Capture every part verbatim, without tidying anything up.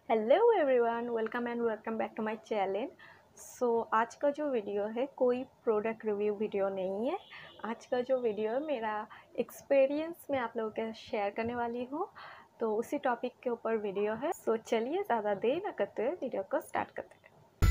Hello everyone, welcome and welcome back to my channel. So आज का जो video है कोई प्रोडक्ट रिव्यू वीडियो नहीं है। आज का जो वीडियो है मेरा एक्सपीरियंस मैं आप लोगों के साथ शेयर करने वाली हूँ। तो उसी टॉपिक के ऊपर वीडियो है। सो चलिए ज़्यादा देर न करते हुए वीडियो को स्टार्ट करते हैं।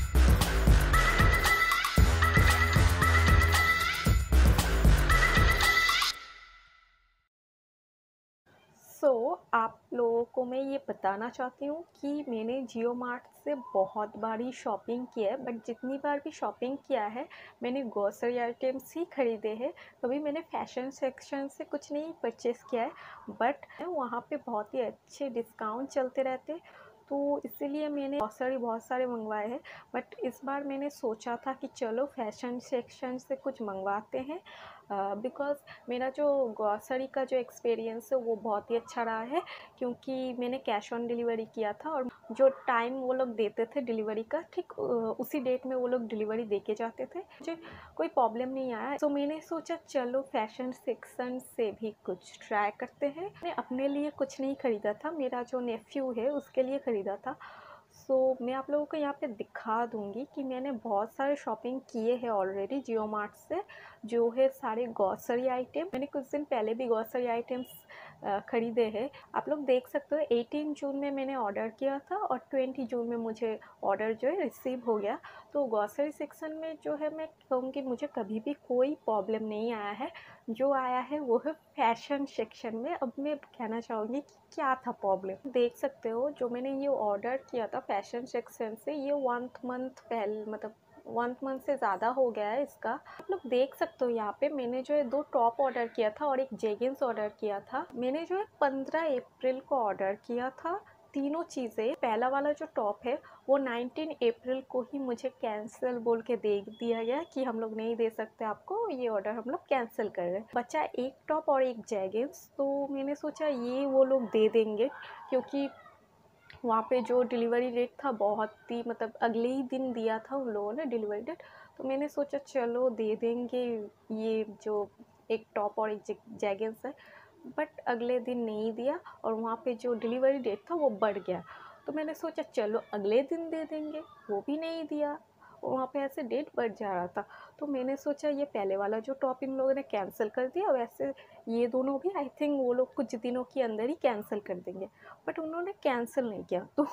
सो so, आप लोगों को मैं ये बताना चाहती हूँ कि मैंने जियो मार्ट से बहुत बारी शॉपिंग की है, बट जितनी बार भी शॉपिंग किया है मैंने ग्रोसरी आइटम्स ही ख़रीदे हैं। कभी मैंने फैशन सेक्शन से कुछ नहीं परचेज़ किया है, बट वहाँ पे बहुत ही अच्छे डिस्काउंट चलते रहते, तो इसीलिए मैंने ग्रोसरी बहुत सारे मंगवाए हैं। बट इस बार मैंने सोचा था कि चलो फैशन सेक्शन से कुछ मंगवाते हैं, बिकॉज़ uh, मेरा जो ग्रॉसरी का जो एक्सपीरियंस है वो बहुत ही अच्छा रहा है, क्योंकि मैंने कैश ऑन डिलीवरी किया था और जो टाइम वो लोग देते थे डिलीवरी का, ठीक उसी डेट में वो लोग डिलीवरी दे के जाते थे। मुझे कोई प्रॉब्लम नहीं आया, तो मैंने सोचा चलो फैशन सेक्शन से भी कुछ ट्राई करते हैं। मैंने अपने लिए कुछ नहीं ख़रीदा था, मेरा जो नेफ्यू है उसके लिए ख़रीदा था। सो so, मैं आप लोगों को यहाँ पे दिखा दूँगी कि मैंने बहुत सारे शॉपिंग किए हैं ऑलरेडी जियो मार्ट से, जो है सारे ग्रोसरी आइटम। मैंने कुछ दिन पहले भी ग्रोसरी आइटम्स ख़रीदे हैं, आप लोग देख सकते हो। अठारह जून में मैंने ऑर्डर किया था और बीस जून में मुझे ऑर्डर जो है रिसीव हो गया। तो ग्रोसरी सेक्शन में जो है मैं कहूँगी मुझे कभी भी कोई प्रॉब्लम नहीं आया है। जो आया है वो है फैशन सेक्शन में। अब मैं कहना चाहूँगी कि क्या था प्रॉब्लम। देख सकते हो जो मैंने ये ऑर्डर किया था फैशन सेक्शन से, ये वन मंथ पहले मतलब वन मंथ से ज़्यादा हो गया है इसका। आप लोग देख सकते हो यहाँ पे मैंने जो है दो टॉप ऑर्डर किया था और एक जेगिंग्स ऑर्डर किया था। मैंने जो है पंद्रह अप्रैल को ऑर्डर किया था तीनों चीज़ें। पहला वाला जो टॉप है वो उन्नीस अप्रैल को ही मुझे कैंसिल बोल के दे दिया गया कि हम लोग नहीं दे सकते आपको, ये ऑर्डर हम लोग कैंसिल कर रहे हैं। बचा एक टॉप और एक जैगिंग्स, तो मैंने सोचा ये वो लोग दे देंगे, क्योंकि वहाँ पे जो डिलीवरी डेट था बहुत ही मतलब अगले ही दिन दिया था उन लोगों ने डिलीवरी डेट। तो मैंने सोचा चलो दे देंगे ये जो एक टॉप और एक जैगिंग्स है, बट अगले दिन नहीं दिया और वहाँ पे जो डिलीवरी डेट था वो बढ़ गया। तो मैंने सोचा चलो अगले दिन दे देंगे, वो भी नहीं दिया, वहाँ पे ऐसे डेट बढ़ जा रहा था। तो मैंने सोचा ये पहले वाला जो टॉप इन लोगों ने कैंसिल कर दिया, वैसे ये दोनों भी आई थिंक वो लोग कुछ दिनों के अंदर ही कैंसिल कर देंगे, बट उन्होंने कैंसिल नहीं किया। तो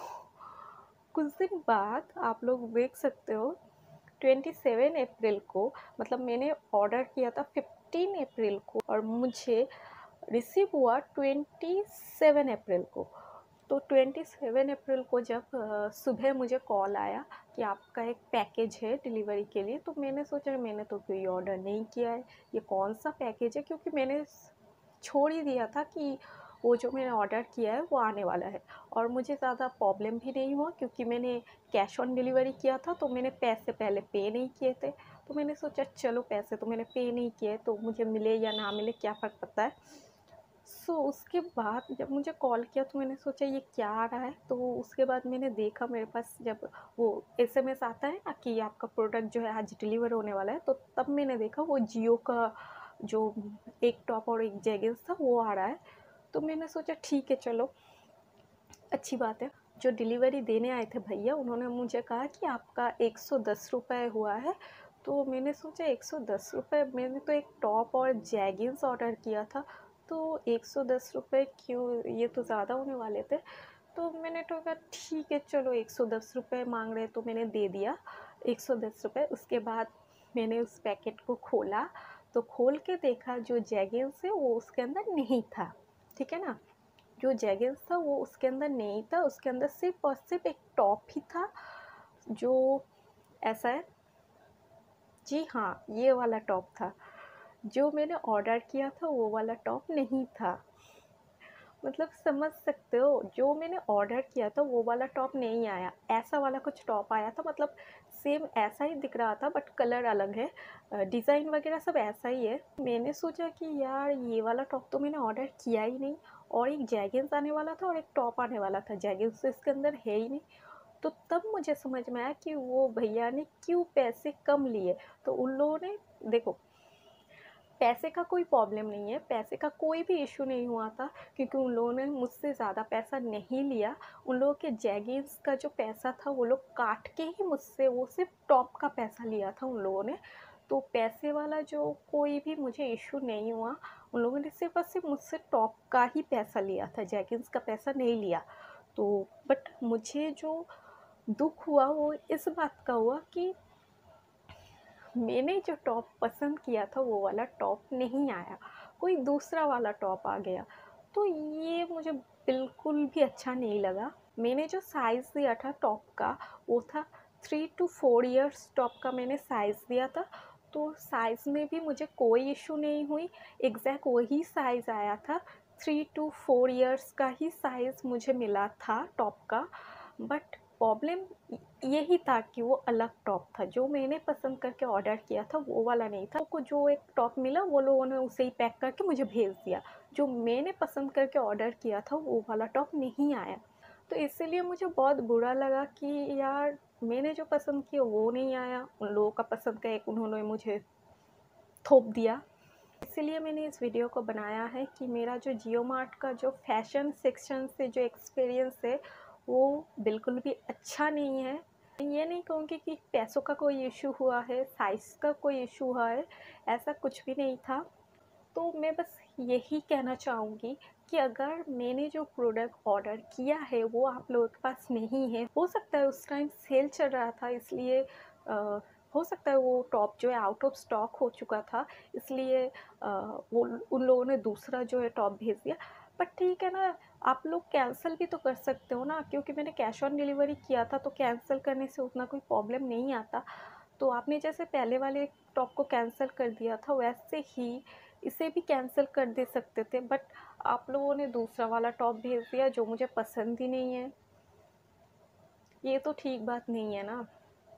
कुछ दिन बाद आप लोग देख सकते हो सत्ताईस अप्रैल को, मतलब मैंने ऑर्डर किया था पंद्रह अप्रैल को और मुझे रिसीव हुआ सत्ताईस अप्रैल को। तो सत्ताईस अप्रैल को जब सुबह मुझे कॉल आया कि आपका एक पैकेज है डिलीवरी के लिए, तो मैंने सोचा मैंने तो कोई ऑर्डर नहीं किया है, ये कौन सा पैकेज है, क्योंकि मैंने छोड़ ही दिया था कि वो जो मैंने ऑर्डर किया है वो आने वाला है। और मुझे ज़्यादा प्रॉब्लम भी नहीं हुआ, क्योंकि मैंने कैश ऑन डिलीवरी किया था तो मैंने पैसे पहले पे नहीं किए थे। तो मैंने सोचा चलो पैसे तो मैंने पे नहीं किए तो मुझे मिले या ना मिले क्या फ़र्क पड़ता है। सो so, उसके बाद जब मुझे कॉल किया तो मैंने सोचा ये क्या आ रहा है। तो उसके बाद मैंने देखा मेरे पास जब वो एसएमएस आता है ना कि आपका प्रोडक्ट जो है आज डिलीवर होने वाला है, तो तब मैंने देखा वो जियो का जो एक टॉप और एक जैगिंग्स था वो आ रहा है। तो मैंने सोचा ठीक है चलो अच्छी बात है। जो डिलीवरी देने आए थे भैया उन्होंने मुझे कहा कि आपका एक सौ दस रुपये हुआ है। तो मैंने सोचा एक सौ दस रुपये, मैंने तो एक टॉप और जैगिंग्स ऑर्डर किया था, तो एक सौ दस रुपये क्यों, ये तो ज़्यादा होने वाले थे। तो मैंने तो कहा ठीक है चलो एक सौ दस रुपये मांग रहे, तो मैंने दे दिया एक सौ दस रुपये। उसके बाद मैंने उस पैकेट को खोला, तो खोल के देखा जो जैगिंग्स है वो उसके अंदर नहीं था, ठीक है ना। जो जैगिंग्स था वो उसके अंदर नहीं था, उसके अंदर सिर्फ और सिर्फ एक टॉप ही था जो ऐसा है, जी हाँ ये वाला टॉप था। जो मैंने ऑर्डर किया था वो वाला टॉप नहीं था। मतलब समझ सकते हो, जो मैंने ऑर्डर किया था वो वाला टॉप नहीं आया, ऐसा वाला कुछ टॉप आया था। मतलब सेम ऐसा ही दिख रहा था बट कलर अलग है, डिज़ाइन वगैरह सब ऐसा ही है। मैंने सोचा कि यार ये वाला टॉप तो मैंने ऑर्डर किया ही नहीं, और एक जैगिंग्स आने वाला था और एक टॉप आने वाला था, जैगिंग्स तो इसके अंदर है ही नहीं। तो तब मुझे समझ में आया कि वो भैया ने क्यों पैसे कम लिए। तो उन लोगों ने देखो पैसे का कोई प्रॉब्लम नहीं है, पैसे का कोई भी इश्यू नहीं हुआ था क्योंकि उन लोगों ने मुझसे ज़्यादा पैसा नहीं लिया। उन लोगों के जैगिंग्स का जो पैसा था वो लोग काट के ही मुझसे वो सिर्फ़ टॉप का पैसा लिया था उन लोगों ने। तो पैसे वाला जो कोई भी मुझे इश्यू नहीं हुआ। उन लोगों ने सिर्फ़ और सिर्फ़ मुझसे टॉप का ही पैसा लिया था, जैगिंग्स का पैसा नहीं लिया। तो बट मुझे जो दुःख हुआ वो इस बात का हुआ कि मैंने जो टॉप पसंद किया था वो वाला टॉप नहीं आया, कोई दूसरा वाला टॉप आ गया। तो ये मुझे बिल्कुल भी अच्छा नहीं लगा। मैंने जो साइज़ दिया था टॉप का वो था three to four years top का मैंने साइज़ दिया था। तो साइज़ में भी मुझे कोई इश्यू नहीं हुई, एग्जैक्ट वही साइज़ आया था। थ्री टू फोर इयर्स का ही साइज़ मुझे मिला था टॉप का। बट प्रॉब्लम यही था कि वो अलग टॉप था, जो मैंने पसंद करके ऑर्डर किया था वो वाला नहीं था। को जो एक टॉप मिला वो लोगों ने उसे ही पैक करके मुझे भेज दिया। जो मैंने पसंद करके ऑर्डर किया था वो वाला टॉप नहीं आया। तो इसीलिए मुझे बहुत बुरा लगा कि यार मैंने जो पसंद किया वो नहीं आया, उन लोगों का पसंद का एक उन्होंने मुझे थोप दिया। इसीलिए मैंने इस वीडियो को बनाया है कि मेरा जो जियो मार्ट का जो फैशन सेक्शन से जो एक्सपीरियंस है वो बिल्कुल भी अच्छा नहीं है। ये नहीं कहूँगी कि पैसों का कोई इशू हुआ है, साइज़ का कोई इशू हुआ है, ऐसा कुछ भी नहीं था। तो मैं बस यही कहना चाहूँगी कि अगर मैंने जो प्रोडक्ट ऑर्डर किया है वो आप लोगों के पास नहीं है, हो सकता है उस टाइम सेल चल रहा था इसलिए आ, हो सकता है वो टॉप जो है आउट ऑफ स्टॉक हो चुका था, इसलिए आ, वो उन लोगों ने दूसरा जो है टॉप भेज दिया। बट ठीक है ना, आप लोग कैंसिल भी तो कर सकते हो ना, क्योंकि मैंने कैश ऑन डिलीवरी किया था तो कैंसिल करने से उतना कोई प्रॉब्लम नहीं आता। तो आपने जैसे पहले वाले टॉप को कैंसिल कर दिया था वैसे ही इसे भी कैंसिल कर दे सकते थे। बट आप लोगों ने दूसरा वाला टॉप भेज दिया जो मुझे पसंद ही नहीं है, ये तो ठीक बात नहीं है ना।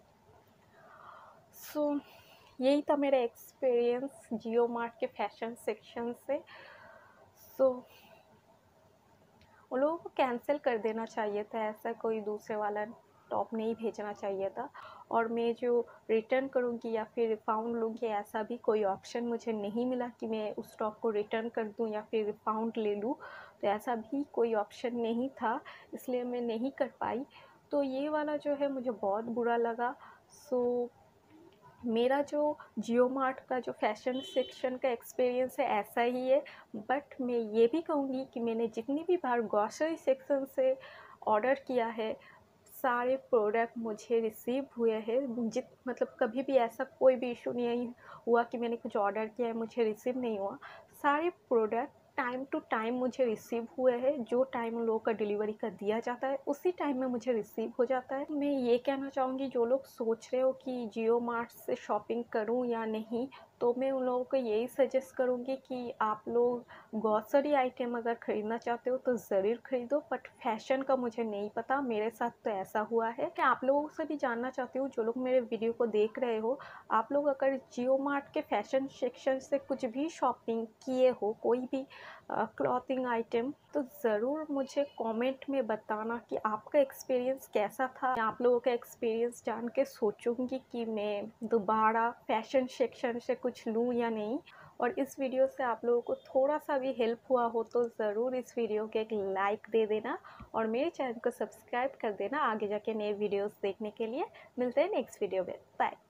सो so, यही था मेरा एक्सपीरियंस जियो मार्ट के फैशन सेक्शन से। सो so, उन लोगों को कैंसिल कर देना चाहिए था, ऐसा कोई दूसरे वाला टॉप नहीं भेजना चाहिए था। और मैं जो रिटर्न करूँगी या फिर रिफ़ाउंड लूँगी ऐसा भी कोई ऑप्शन मुझे नहीं मिला कि मैं उस टॉप को रिटर्न कर दूँ या फिर रिफ़ाउंड ले लूँ, तो ऐसा भी कोई ऑप्शन नहीं था, इसलिए मैं नहीं कर पाई। तो ये वाला जो है मुझे बहुत बुरा लगा। सो मेरा जो जियो मार्ट का जो फैशन सेक्शन का एक्सपीरियंस है ऐसा ही है। बट मैं ये भी कहूँगी कि मैंने जितनी भी बार ग्रॉसरी सेक्शन से ऑर्डर किया है सारे प्रोडक्ट मुझे रिसीव हुए हैं। जित मतलब कभी भी ऐसा कोई भी इशू नहीं हुआ कि मैंने कुछ ऑर्डर किया है मुझे रिसीव नहीं हुआ। सारे प्रोडक्ट टाइम टू टाइम मुझे रिसीव हुए हैं, जो टाइम उन लोगों का डिलीवरी का दिया जाता है उसी टाइम में मुझे रिसीव हो जाता है। मैं ये कहना चाहूँगी जो लोग सोच रहे हो कि जियो मार्ट से शॉपिंग करूँ या नहीं, तो मैं उन लोगों को यही सजेस्ट करूँगी कि आप लोग ग्रॉसरी आइटम अगर ख़रीदना चाहते हो तो ज़रूर ख़रीदो। बट फैशन का मुझे नहीं पता, मेरे साथ तो ऐसा हुआ है कि आप लोगों से भी जानना चाहती हूँ जो लोग मेरे वीडियो को देख रहे हो, आप लोग अगर जियो मार्ट के फैशन सेक्शन से कुछ भी शॉपिंग किए हो, कोई भी क्लॉथिंग आइटम, तो ज़रूर मुझे कमेंट में बताना कि आपका एक्सपीरियंस कैसा था। आप लोगों का एक्सपीरियंस जान के सोचूंगी कि मैं दोबारा फैशन सेक्शन से कुछ लूँ या नहीं। और इस वीडियो से आप लोगों को थोड़ा सा भी हेल्प हुआ हो तो ज़रूर इस वीडियो के एक लाइक दे देना और मेरे चैनल को सब्सक्राइब कर देना आगे जाके नए वीडियोस देखने के लिए। मिलते हैं नेक्स्ट वीडियो में, बाय।